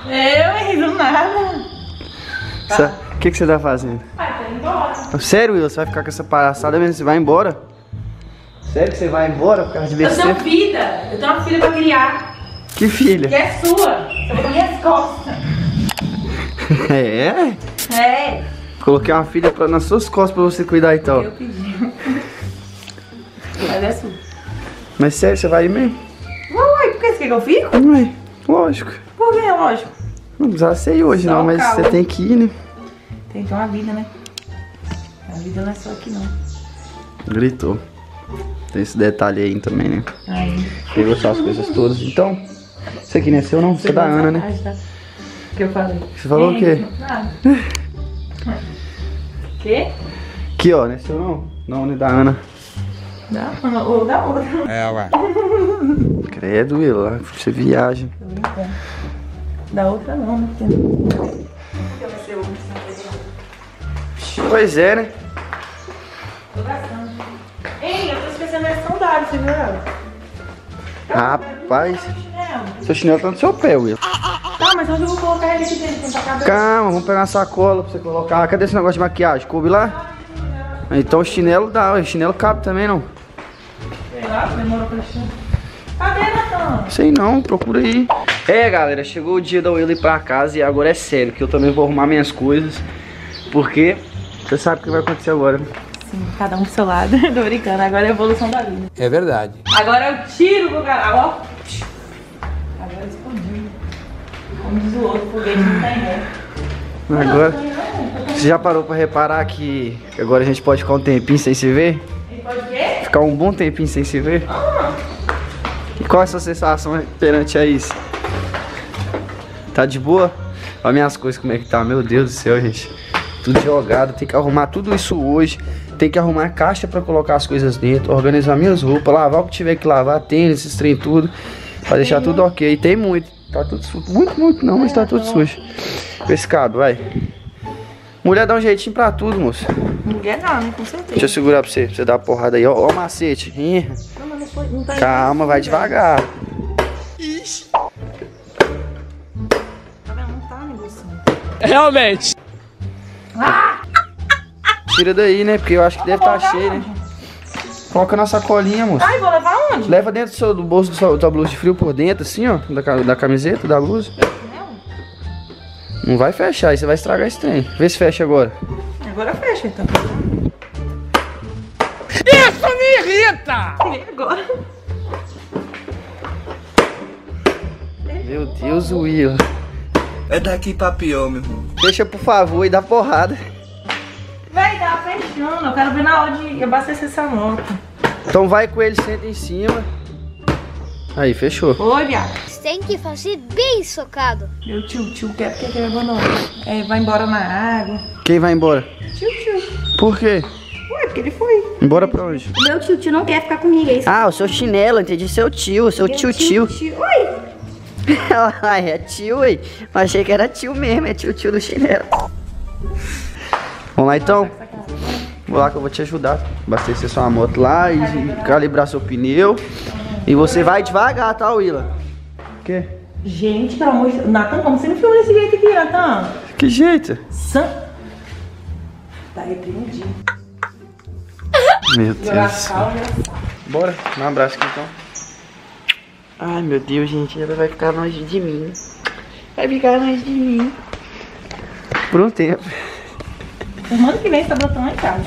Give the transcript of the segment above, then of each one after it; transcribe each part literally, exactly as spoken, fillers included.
Eu, hein? Do nada. Tá. O que, que você tá fazendo? Vai, tô indo embora. Sério, Will? Você vai ficar com essa palhaçada mesmo? Você vai embora? Sério que você vai embora por causa de Eu besteira? tenho vida. Eu tenho uma filha pra criar. Que filha? Que é sua. Você vai comer as costas. É? É. Coloquei uma filha pra, nas suas costas pra você cuidar então. Eu pedi. Mas é sua. Mas sério, você vai ir mesmo? Uai, por que você quer que eu fico? Ué, lógico. Por que, lógico? Não precisava ser ir hoje Só não, mas calma. você tem que ir, né? Tem que ter uma vida, né? A vida não é só aqui, não. Gritou. Tem esse detalhe aí também, né? Aí. Pegou suas coisas todas. Então, isso aqui não é seu não? Você é da Ana, né? Tá? O que eu falei? Você falou o quê? Nada. O quê? Aqui, ó, não é seu não? Não, não é da Ana. Da uma ou da outra. É, ué. Credo, Will, lá você viaja. Tô brincando. Da outra não, né? Porque... Pois é, né? Tô gastando. Ei, eu tô esquecendo a sandália, você viu ela? Rapaz, Chinelo. seu chinelo tá no seu pé, Will. Tá, mas onde eu vou colocar ele aqui dentro? Pra caber? Calma, vamos pegar uma sacola pra você colocar. Cadê esse negócio de maquiagem? Coube lá? Então o chinelo dá, o chinelo cabe também, não? Sei lá, demorou pra achar. Cadê, Natan? Sei não, procura aí. É, galera, chegou o dia da Will ir pra casa e agora é sério, que eu também vou arrumar minhas coisas. Porque você sabe o que vai acontecer agora, né? Sim, cada um pro seu lado. Tô brincando, agora é a evolução da vida. É verdade. Agora eu tiro pro cara. Ó. Agora explodiu. Como diz o outro, o foguete não tem ré. Agora, você já parou pra reparar que agora a gente pode ficar um tempinho sem se ver? Ele pode o quê? Ficar um bom tempinho sem se ver? E qual é a sua sensação perante a isso? Tá de boa? Olha minhas coisas como é que tá, meu Deus do céu, gente. Tudo jogado, tem que arrumar tudo isso hoje. Tem que arrumar a caixa pra colocar as coisas dentro, organizar minhas roupas, lavar o que tiver que lavar, tênis, esses trem tudo. Pra deixar tudo ok. Tem muito, tá tudo sujo. Muito, muito não, mas tá tudo sujo. Pescado, vai. Mulher dá um jeitinho pra tudo, moço. Mulher não, né? Com certeza. Deixa eu segurar pra você, pra você dar uma porrada aí. Ó, ó o macete. Ih. Não, mas não foi, não tá Calma, vai devagar. Ixi. Tá vendo? Não tá negocinho. Realmente. Ah! Tira daí, né? Porque eu acho que deve estar tá cheio, né? Coloca na sacolinha, moço. Ai, vou levar onde? Leva dentro do, seu, do bolso da sua, da blusa de frio por dentro, assim, ó. Da, ca- da camiseta, da blusa. Não vai fechar, aí você vai estragar esse trem. Vê se fecha agora. Agora fecha, então. Isso me irrita! E agora? Meu Deus, Will. É daqui pra pior, meu irmão. Fecha, por favor, e dá porrada. Véi, tá fechando. Eu quero ver na hora de abastecer essa moto. Então vai com ele, senta em cima. Aí, fechou. Oi, viado. Você tem que fazer bem socado. Meu tio, tio quer porque ele abandonou. É, vai embora na água. Quem vai embora? Tio, tio. Por quê? Ué, porque ele foi. Embora pra onde? Meu tio tio não quer ficar comigo, é isso? Ah, o seu chinelo, entendi. Seu tio, seu tio tio. Oi! Ai, é tio, ué. Mas achei que era tio mesmo, é tio tio do chinelo. Vamos lá então? Vou lá que eu vou te ajudar. Abastecer sua moto lá e calibrar seu pneu. E você vai devagar, tá, Willa? O quê? Gente, pelo amor de Deus. Natan, como você me filmou desse jeito aqui, Natan? Que jeito? San... Tá repreendido. Meu Deus Jogar do céu. calma. Bora, dá um abraço aqui então. Ai, meu Deus, gente, ela vai ficar longe de mim. Vai ficar longe de mim. Por um tempo. Semana que vem você tá brotando lá em casa.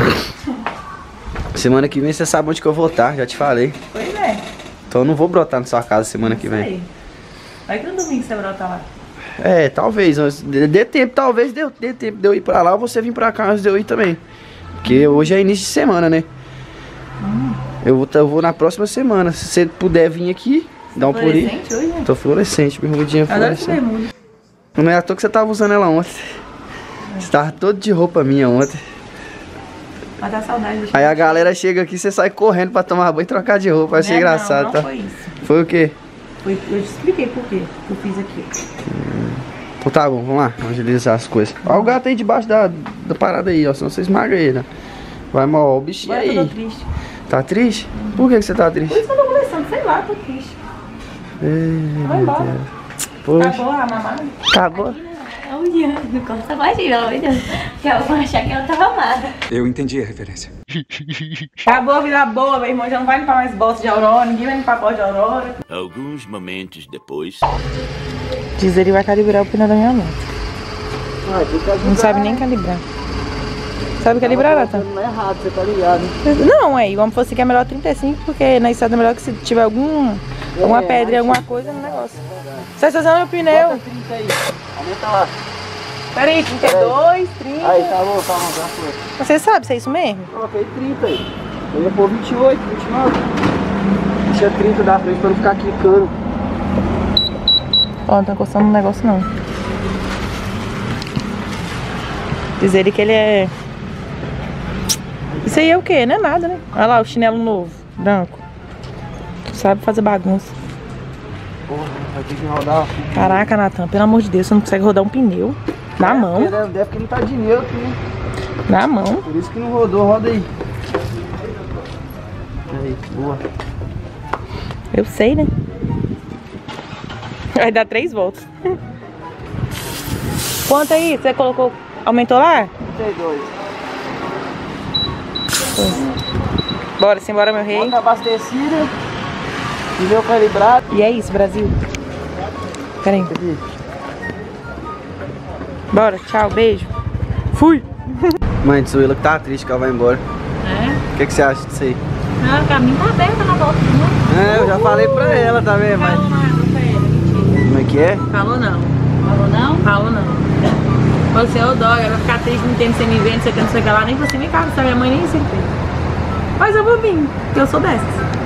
Semana que vem você sabe onde que eu vou estar, já te falei. Pois é. Então eu não vou brotar na sua casa semana que vem. Aí. Vai que no domingo você brota lá. É, talvez. mas Dê dê tempo, talvez dê, dê tempo de eu ir pra lá ou você vir pra cá antes de eu ir também. Porque hoje é início de semana, né? Hum. Eu, vou, eu vou na próxima semana. Se você puder vir aqui, dá um pulinho. Fluorescente hoje, né? Tô fluorescente, bermudinha Adoro esse fluorescente. bermuda. Não é à toa que você tava usando ela ontem. Você tava todo de roupa minha ontem. Mas dá saudade. Deixa Aí eu- a galera chega aqui e você sai correndo pra tomar banho e trocar de roupa. Achei Né? engraçado, não, tá? não foi isso. Foi o quê? Foi, eu te expliquei por quê que eu fiz aqui. Então tá bom, vamos lá, vamos agilizar as coisas. Ó o gato aí debaixo da, da parada aí, ó, senão você esmaga ele, né? Vai mal, ó, o bichinho Agora eu tô aí. triste. Tá triste? Por que, que você tá Por triste? isso que eu tô conversando, sei lá, tô triste. Ei, Vai meu embora. Deus. Poxa. Acabou a mamada? Acabou. Olha, não corta mais não, olha. Que eu vou achar que ela tava amada. Eu entendi a referência. Acabou a vida boa, meu irmão. Já não vai limpar mais bolsa de Aurora. Ninguém vai limpar bolsa de Aurora. Alguns momentos depois. Diz ele vai calibrar o pneu da minha moto. Ah, tem que ajudar. Não sabe nem calibrar. Sabe calibrar, Natan? Não é errado, você tá ligado. Não, é. Vamos fosse que é melhor trinta e cinco, porque na estrada é melhor que se tiver algum, alguma pedra, alguma coisa no negócio. Você está usando o pneu? Bota trinta aí. Aumenta lá. Peraí, trinta e dois, trinta. Aí, tá bom, tá bom, já foi. Você sabe se é isso mesmo? Coloquei trinta aí. Eu ia pôr vinte e oito, vinte e nove. Deixa trinta da frente pra não ficar quicando. Ó, não tá encostando no negócio não. Diz ele que ele é... Isso aí é o quê? Não é nada, né? Olha lá o chinelo novo, branco. Sabe fazer bagunça. Porra, vai ter que rodar. Caraca, Natan, pelo amor de Deus, você não consegue rodar um pneu. Na É, mão. porque Deve, deve que não tá de neutro, né? Na mão. Por isso que não rodou, roda aí. Aí, boa. Eu sei, né? Vai dar três voltas. Quanto aí? Você colocou... Aumentou lá? trinta e dois. Bora, simbora, meu rei. Bota abastecida. Pneu calibrado. E é isso, Brasil. Pera aí. Aqui. Bora, tchau, beijo. Fui. Mãe de Suíla que tá triste que ela vai embora. É? O que, que você acha disso aí? Ah, o caminho tá aberto na volta do mundo. É, eu já falei pra ela, tá vendo? Mas... Falou nada pra ela, mentira. Como é que é? Falou não. Falou não? Falou não. Você é o dó, ela vai ficar triste, não tem você me vendo, você quer não sei o que lá, nem você nem casa, sabe? Minha mãe nem sempre fez. Mas eu vou vir, porque eu sou dessas.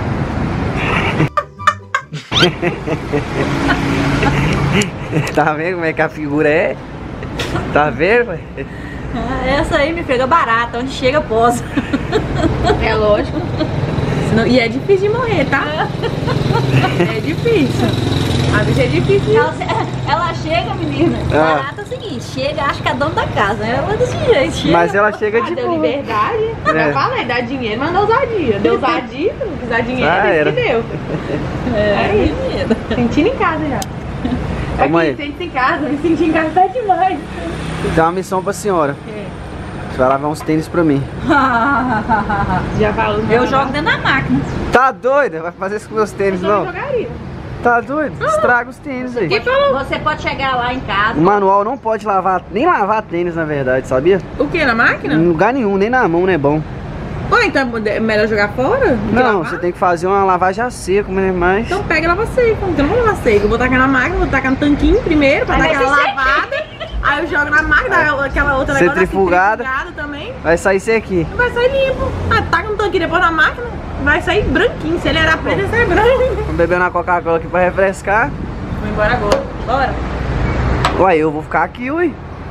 Tá vendo como é que a figura é? Tá vendo, ué? Ah, essa aí me pega barata, onde chega posa. É lógico. Senão- E é difícil de morrer, tá? É difícil. A bicha é difícil. Ela, ela chega, menina. Ah. Barata é o seguinte, chega, acha que é dono da casa. Ela é desse jeito, chega. Mas ela chega Ah, de deu boa. liberdade. É. Eu falei, dá dinheiro, mas não ousadia. Deu ousadia, se não quiser dinheiro, Ah, é era. isso que deu. É, Aí, menina. sentindo em casa já. Ô, Aqui, mãe. sente em casa, me senti em casa tá demais. Tem uma missão pra senhora. É. Você vai lavar uns tênis pra mim. Já falou. Eu jogo dentro da máquina. Tá doida? Vai fazer isso com meus tênis, Eu não? jogaria. Tá doido? Estraga os tênis aí. Quem falou? Você pode chegar lá em casa. O manual não pode lavar, nem lavar tênis, na verdade, sabia? O que, na máquina? Em lugar nenhum, nem na mão, não é bom. Pô, então é melhor jogar fora? do que Não, lavar? você tem que fazer uma lavagem a seco, mas mais. Então pega e lava seco. Então não vou lavar seco. Eu vou tacar na máquina, vou tacar no tanquinho primeiro, pra Aí dar vai aquela ser lavada. Aí eu jogo na máquina, aquela outra negócio assim, Centrifugada. centrifugada também. Vai sair isso aqui. Vai sair limpo. Ah, taca no tanquinho depois na máquina, vai sair branquinho. Se ele era preto, ele sai branco. Vamos beber uma Coca-Cola aqui pra refrescar. Vou embora agora. Bora. Uai, eu vou ficar aqui, ui.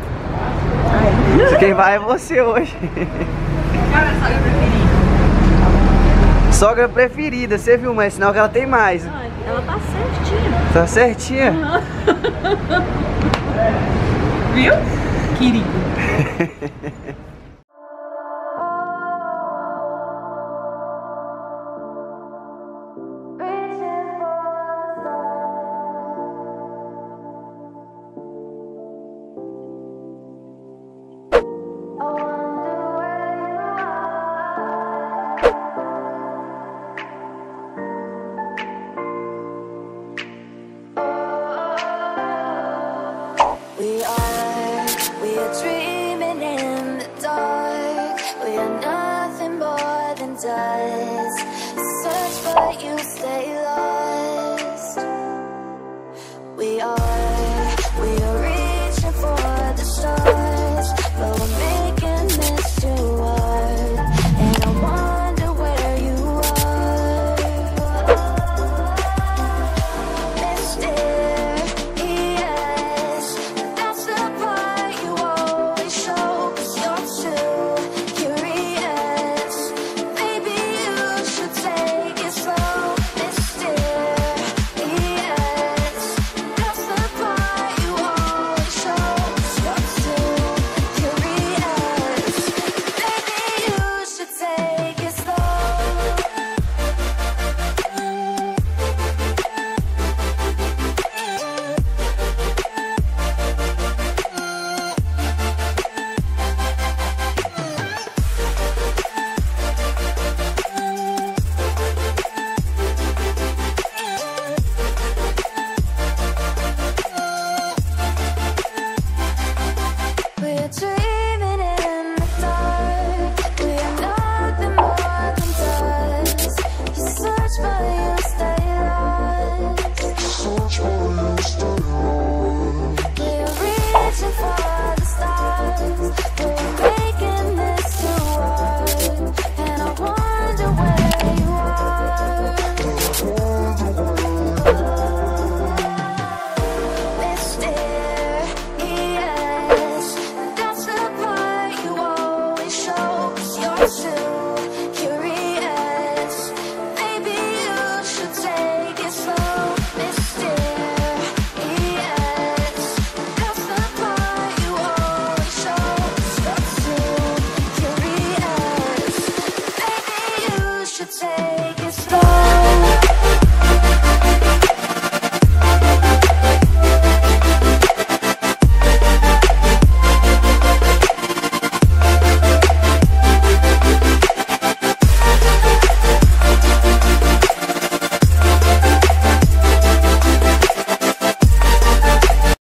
Quem vai é você hoje. Cara, só eu preferi. Sogra preferida, você viu, mas sinal que ela tem mais. Ela tá certinha. Tá certinha? Viu? Querido.